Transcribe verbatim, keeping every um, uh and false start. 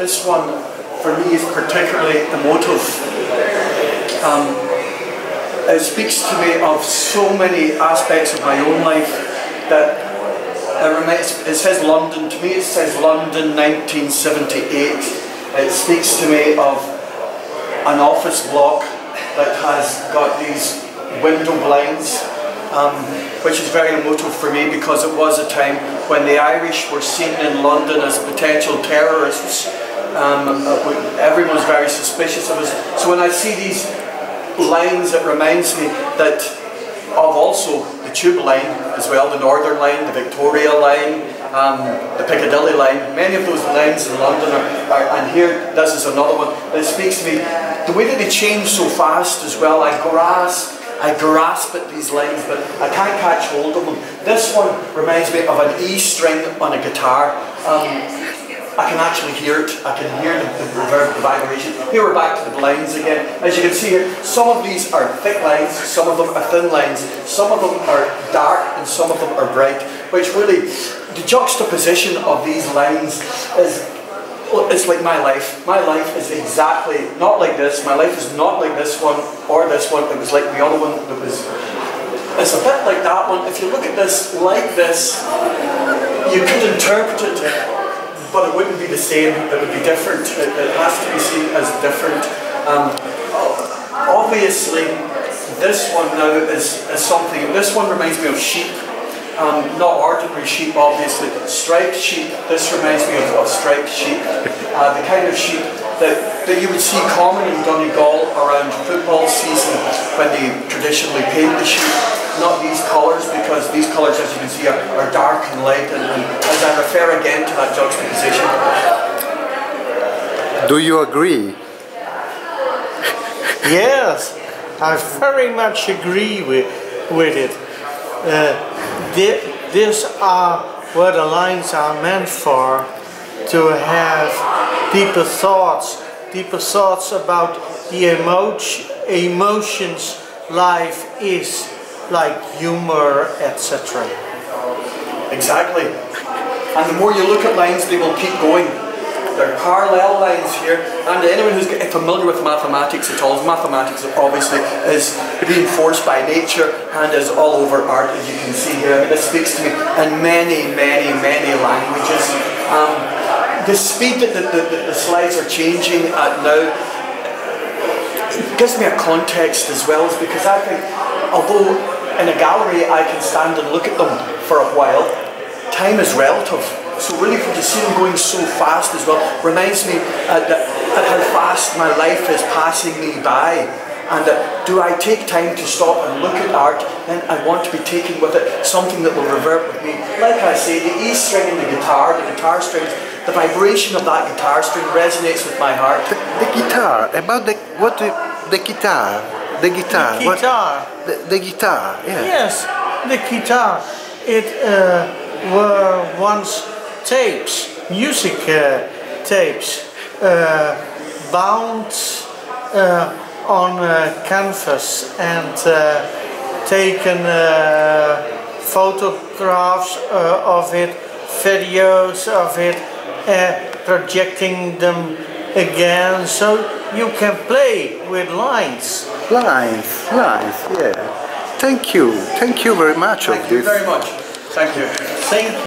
this one for me is particularly emotive. Um, it speaks to me of so many aspects of my own life that it, reminds, it says London, to me it says London nineteen seventy-eight. It speaks to me of an office block that has got these window blinds, um, which is very emotive for me because it was a time when the Irish were seen in London as potential terrorists. Um, everyone was very suspicious of us. So when I see these lines, it reminds me that of also the Tube line as well, the Northern line, the Victoria line, um, the Piccadilly line. Many of those lines in London are, are, and here this is another one that speaks to me. The way that they change so fast as well, I grasp, I grasp at these lines, but I can't catch hold of them. This one reminds me of an E string on a guitar. Um, I can actually hear it. I can hear the, the reverb, the vibration. Here we're back to the blinds again. As you can see here, some of these are thick lines, some of them are thin lines, some of them are dark and some of them are bright, which really, the juxtaposition of these lines is, it's like my life. My life is exactly not like this. My life is not like this one or this one. It was like the other one that was, it's a bit like that one. If you look at this like this, you could interpret it, but it wouldn't be the same, it would be different. It, it has to be seen as different. Um, obviously, this one now is, is something, this one reminds me of sheep. Um, not ordinary sheep, obviously, striped sheep. This reminds me of, of striped sheep. Uh, the kind of sheep that, that you would see common in Donegal around football season when they traditionally paint the sheep. Not these colours, because these colours, as you can see, are, are dark and light, and, and as I refer again to that juxtaposition. Do you agree? Yes, I very much agree with, with it. Uh, these are what the lines are meant for, to have deeper thoughts, deeper thoughts about the emotion, emotions life is, like humor, et cetera. Exactly. And the more you look at lines, they will keep going. There are parallel lines here, and anyone who's familiar with mathematics at all, mathematics obviously is reinforced by nature and is all over art, as you can see here. I mean, this speaks to me in many, many, many languages. Um, the speed that the, the, the slides are changing at now gives me a context as well, is because I think, although in a gallery I can stand and look at them for a while, time is relative. So really, to see them going so fast as well reminds me uh, that, that how fast my life is passing me by. And uh, do I take time to stop and look at art, then I want to be taking with it something that will revert with me. Like I say, the E string in the guitar, the guitar strings, the vibration of that guitar string resonates with my heart. The, the guitar, about the, what the, the guitar, the guitar. The guitar. What, the, the guitar, yeah. Yes, the guitar. It uh, were once tapes, music uh, tapes, uh, bound uh, on uh, canvas and uh, taken uh, photographs uh, of it, videos of it, uh, projecting them again, so you can play with lines. Lines, lines, yeah. Thank you, thank you very much. Thank of you this. very much. Thank you. Thank you.